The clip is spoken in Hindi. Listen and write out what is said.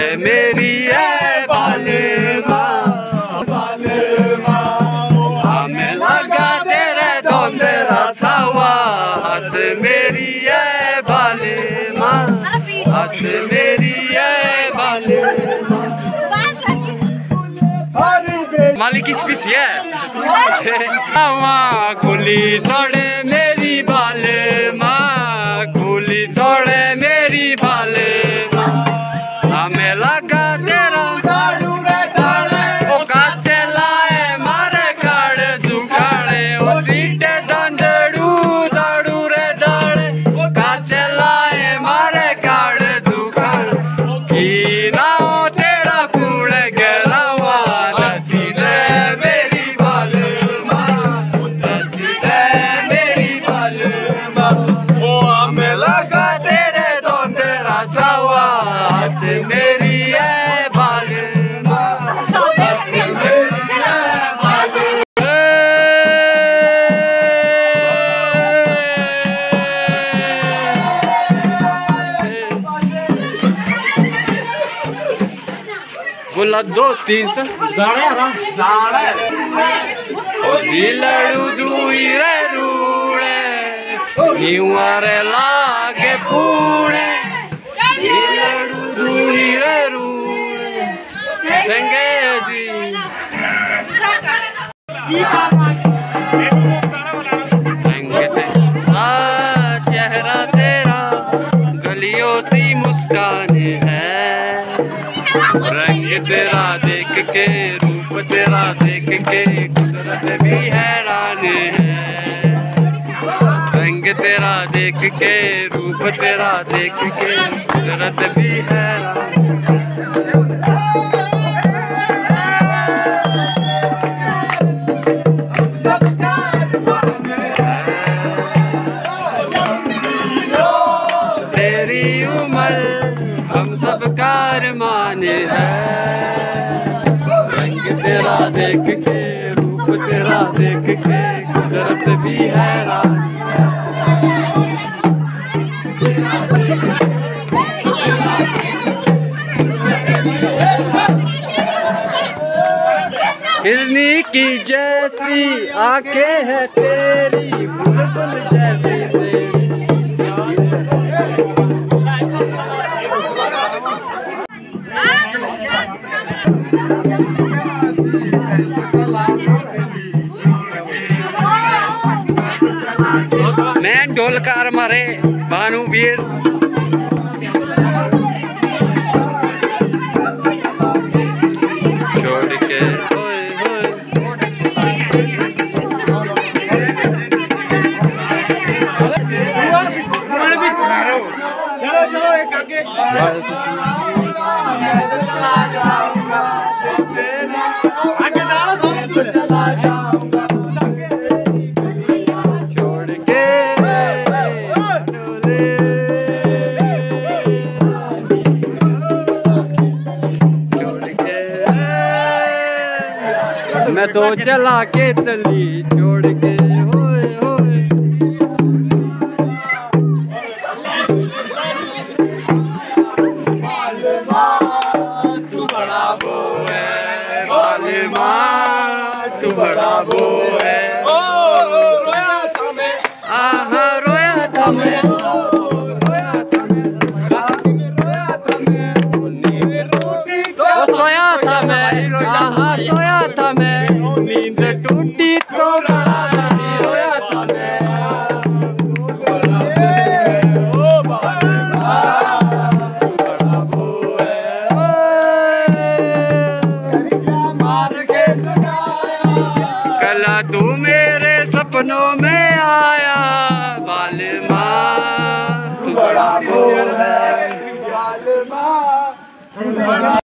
मेरी है बालमा, हमें लगा तेरे धोंधेरा छावा, हंस मेरी है बालमा, हंस मेरी है बालमा। मालिक की स्पीच है खुली छोड़े मेरी बालमा, खुली छोड़े मेरी बालमा, हमें लगा तेरा दाड़ू रे दाड़े, ओ काचे लाए मारे काड़े जुगाड़े, ओ चीटे दंदड़ू दाड़ू रे दाड़े, ओ काचे लाए मारे काड़े जुगाड़े, की ना हो तेरा कूड़े गलावा, दसी दे मेरी बालमा, दसी दे मेरी बालमा, ओ हमें लगा तेरे धोंधेरा छावा, हंस मेरी है बालमा, हंस मेरी है बालमा। बोला 2 3 से दिलड़ू दुई रे रूड़े, निवारे लागे पूड़े, दिलड़ू दुई रे रूड़े, संगे जी चेहरा तेरा गलियों सी मुस्कान है, रंग तेरा देख के रूप तेरा देख के कुदरत भी हैरान है, रंग तेरा देख के रूप तेरा देख के कुदरत भी हैरान है। तेरी उम्र हम सब का अरमान है, रंग तेरा देख के रूप तेरा देख के कुदरत भी हैरान है। हिरनी की जैसी आंखें है तेरी, बुलबुल जैसी तेरी, मैं ढोलकार मारे भानुवीर छोड़ के चलो चलो एक आगे चला जाऊंगा छोड़ के छोड़ के मैं तो चला के तली छोड़ के होए होए। तू बड़ा वो है बालमा, तू बड़ा वो है, ओ रोया था मैं, आहा रोया था मैं, रोया था मैं, रोया था मैं, नींद टूटी तो सोया था मैं, आहा सोया था मैं, नींद टूटी तो रोया था मैं। कला तू मेरे सपनों में आया बालमा, तू बड़ा वो है बालमा।